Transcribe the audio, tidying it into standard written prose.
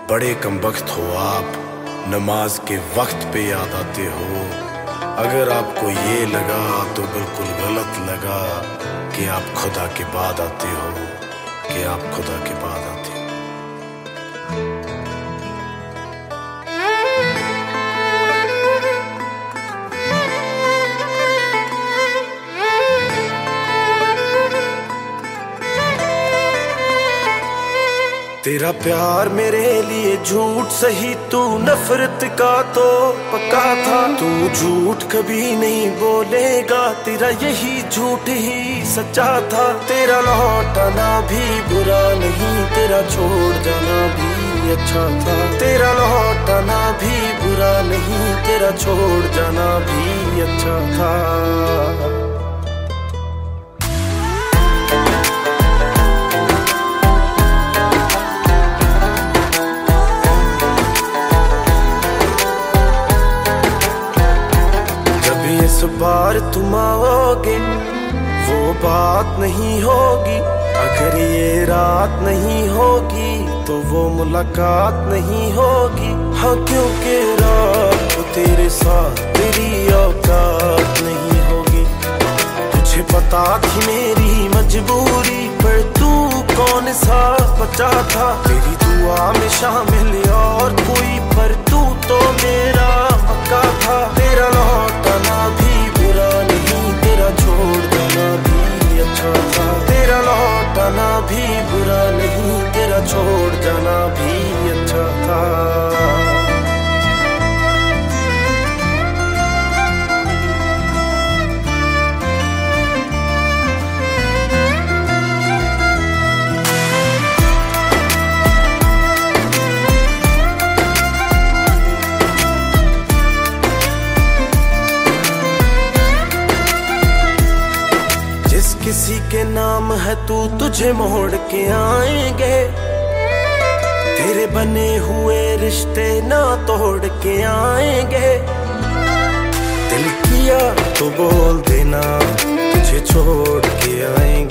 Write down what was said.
बड़े कमबख्त हो आप, नमाज के वक्त पे याद आते हो। अगर आपको ये लगा तो बिल्कुल गलत लगा कि आप खुदा के बाद आते हो, कि आप खुदा के बाद आते हो। तेरा प्यार मेरे लिए झूठ सही, तू नफरत का तो पक्का था। तू झूठ कभी नहीं बोलेगा, तेरा यही झूठ ही सच्चा था। तेरा लौटाना भी बुरा नहीं, तेरा छोड़ जाना भी अच्छा था। तेरा लौटाना भी बुरा नहीं, तेरा छोड़ जाना भी अच्छा था। इस बार तुम आओगे वो बात नहीं होगी, अगर ये रात नहीं होगी तो वो मुलाकात नहीं होगी। हाँ क्योंकि रात को तेरे साथ तेरी औकात नहीं होगी। तुझे पता थी मेरी मजबूरी, पर तू कौन सा बचा था। तेरी दुआ में शामिल और कोई, पर तू तो मेरा पक्का था। तेरा लौटाना भी बुरा नहीं, तेरा छोड़ देना भी अच्छा था। तेरा लौटाना भी बुरा नहीं, तेरा छोड़ जाना भी अच्छा था। किसी के नाम है तू, तुझे मोड़ के आएंगे। तेरे बने हुए रिश्ते ना तोड़ के आएंगे। दिल किया तो बोल देना, तुझे छोड़ के आएंगे।